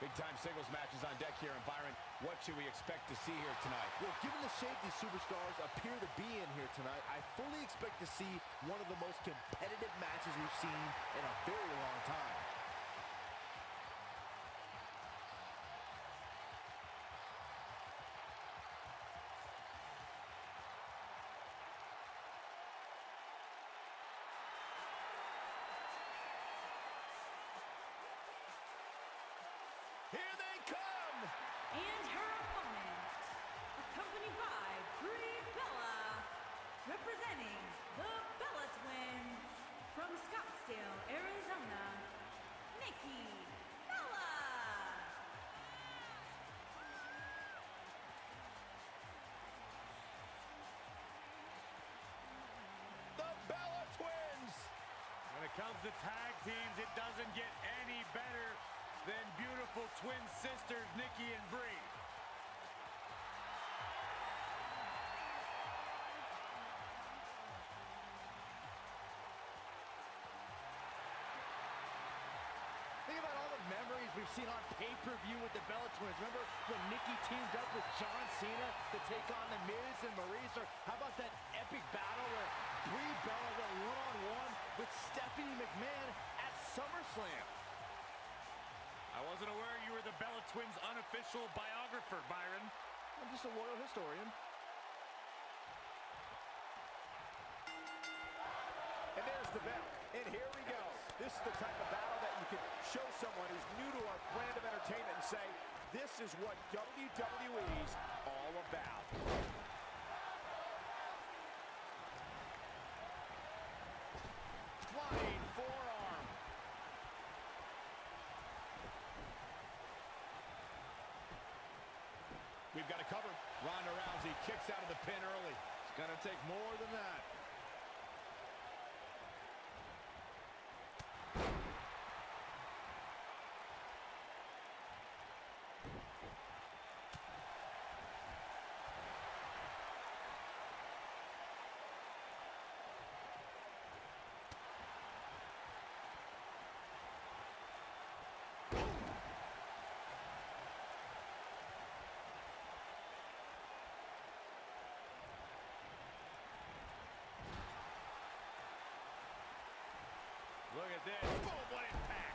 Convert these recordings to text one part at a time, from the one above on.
Big-time singles matches on deck here. And Byron, what should we expect to see here tonight? Well, given the shape these superstars appear to be in here tonight, I fully expect to see one of the most competitive matches we've seen in a very long time. Here they come! And her opponent, accompanied by Brie Bella, representing the Bella Twins from Scottsdale, Arizona, Nikki Bella. The Bella Twins! When it comes to tag teams, it doesn't get any better than beautiful twin sisters, Nikki and Brie. Think about all the memories we've seen on pay-per-view with the Bella Twins. Remember when Nikki teamed up with John Cena to take on The Miz and Maurice? Or how about that epic battle where Brie Bella went one-on-one with Stephanie McMahon at SummerSlam? I wasn't aware you were the Bella Twins' unofficial biographer, Byron. I'm just a loyal historian. And there's the bell. And here we go. This is the type of battle that you can show someone who's new to our brand of entertainment and say, this is what WWE's all about. Flying forearm. We've got a cover. Ronda Rousey kicks out of the pin early. It's going to take more than that. Look at this. Boom, what impact.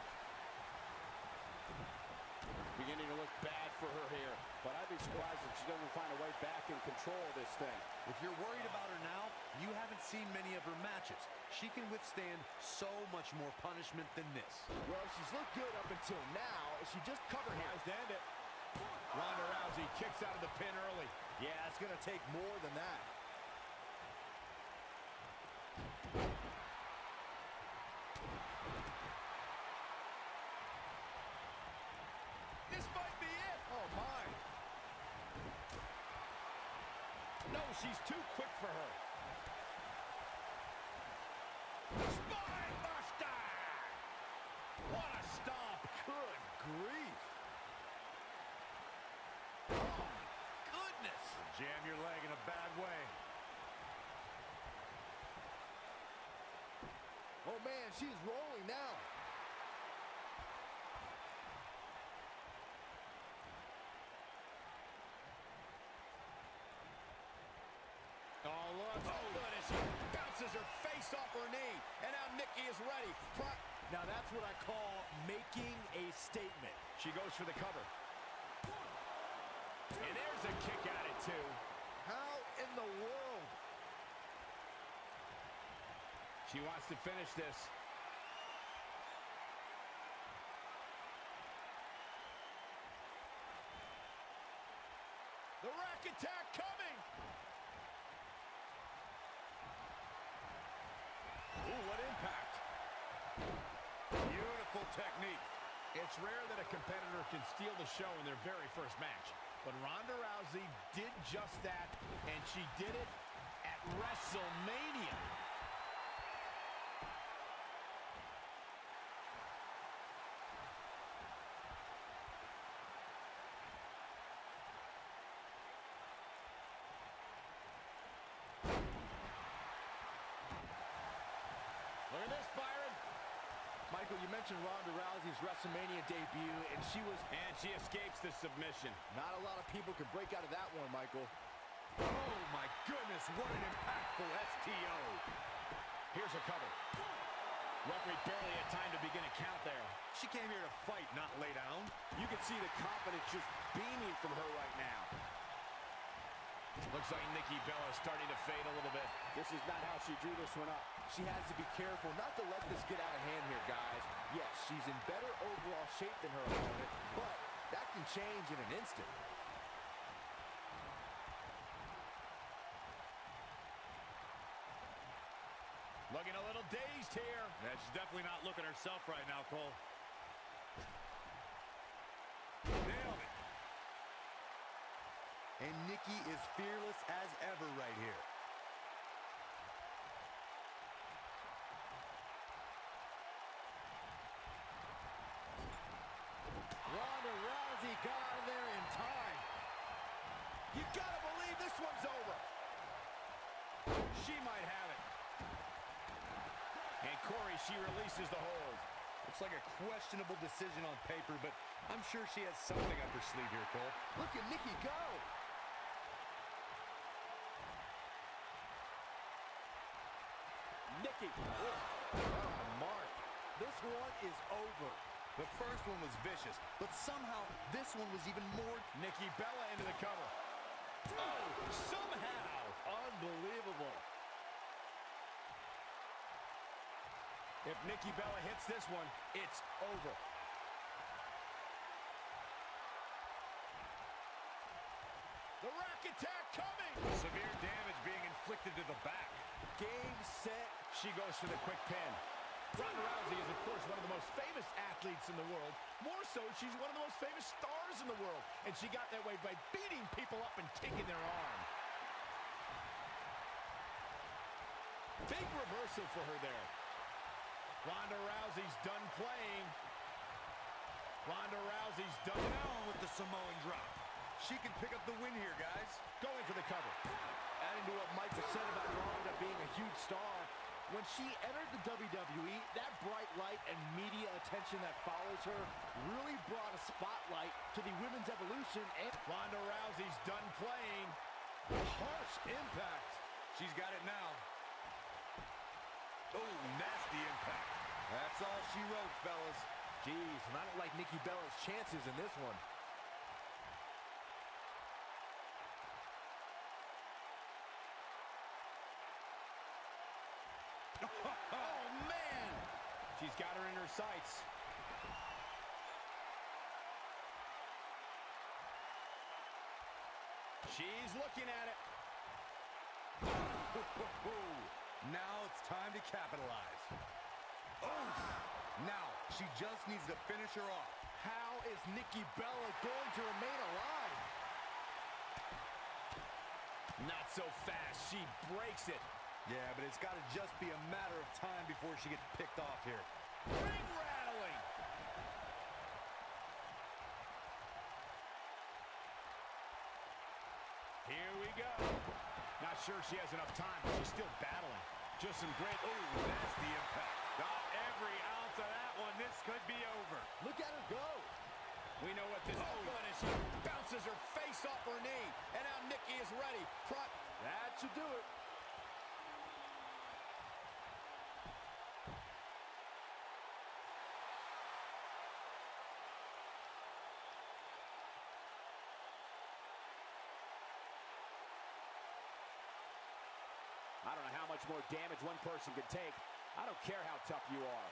Beginning to look bad for her here, but I'd be surprised if she doesn't find a way back in control of this thing. If you're worried about her now, you haven't seen many of her matches. She can withstand so much more punishment than this. Well, she's looked good up until now. She just covered here. Tries to end it. Ronda Rousey kicks out of the pin early. Yeah, it's going to take more than that. This might be it. Oh, my. No, she's too quick for her. Spine buster! What a stomp. Good grief. Jam your leg in a bad way. Oh, man, she's rolling now. Oh, look. Oh, good as she bounces her face off her knee. And now Nikki is ready. Now, that's what I call making a statement. She goes for the cover. And there's a kick at it, too. How in the world? She wants to finish this. The rack attack coming. Ooh, what impact. Beautiful technique. It's rare that a competitor can steal the show in their very first match. But Ronda Rousey did just that, and she did it at WrestleMania. Look at this, Byron. My Michael, you mentioned Ronda Rousey's WrestleMania debut, and she escapes the submission. not a lot of people could break out of that one, Michael. Oh, my goodness, what an impactful STO. Here's a cover. Referee barely had time to begin a count there. She came here to fight, not lay down. You can see the confidence just beaming from her right now. Looks like Nikki Bella is starting to fade a little bit. This is not how she drew this one up. She has to be careful not to let this get out of hand here, guys. Yes, she's in better overall shape than her opponent, but that can change in an instant. Looking a little dazed here. Yeah, she's definitely not looking herself right now, Cole. Nailed it. And Nikki is fearless as ever right here. Ronda Rousey got out of there in time. You gotta believe this one's over. She might have it. And Corey, she releases the hold. Looks like a questionable decision on paper, but I'm sure she has something up her sleeve here, Cole. Look at Nikki go. Nikki. Oh, mark. This one is over. The first one was vicious, but somehow this one was even more. Nikki Bella into the cover. Oh, somehow. Unbelievable. If Nikki Bella hits this one, it's over. The rack attack coming. Severe damage being inflicted to the back. Game, set. She goes for the quick pin. Ronda Rousey is, of course, one of the most famous athletes in the world. More so, she's one of the most famous stars in the world. And she got that way by beating people up and taking their arm. Big reversal for her there. Ronda Rousey's done playing. Ronda Rousey's done Down with the Samoan drop. She can pick up the win here, guys. going for the cover. Adding to what Michael said about Ronda being a huge star, when she entered the WWE, that bright light and media attention that follows her really brought a spotlight to the women's evolution. And Ronda Rousey's done playing. harsh impact. She's got it now. Oh, nasty impact. That's all she wrote, fellas. Jeez, and I don't like Nikki Bella's chances in this one. Oh, man! She's got her in her sights. She's looking at it. Now it's time to capitalize. Oh, now she just needs to finish her off. How is Nikki Bella going to remain alive? Not so fast. She breaks it. Yeah, but it's got to just be a matter of time before she gets picked off here. Ring rattling. Here we go. Not sure she has enough time, but she's still battling. Just some great, nasty impact. Got every ounce of that one. This could be over. Look at her go. We know what this is. And she bounces her face off her knee. And now Nikki is ready. That should do it. I don't know how much more damage one person could take. I don't care how tough you are.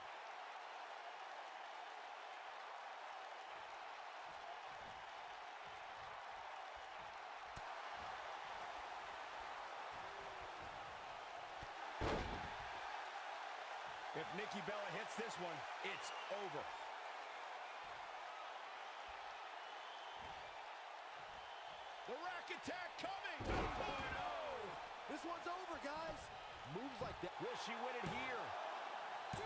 If Nikki Bella hits this one, it's over. The rack attack coming! 2.0! This one's over, guys. Moves like that. Will she win it here? 2,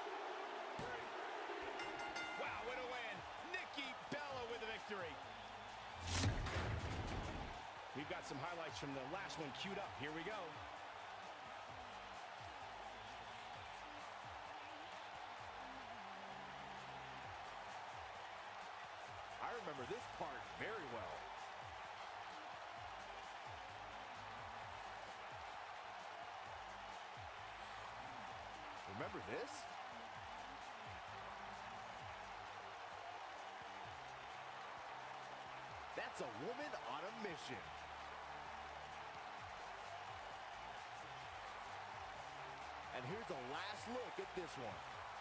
3. Wow, what a win. Nikki Bella with the victory. We've got some highlights from the last one queued up. Here we go. remember this part very well. Remember this? That's a woman on a mission. And here's a last look at this one.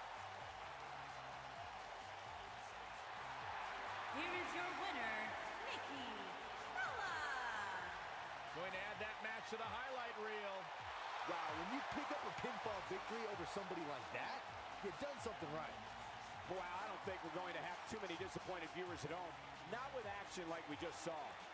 Here is your winner, Nikki Bella. Going to add that match to the highlight reel. Wow, when you pick up a pinfall victory over somebody like that, you've done something right. Wow, I don't think we're going to have too many disappointed viewers at home. Not with action like we just saw.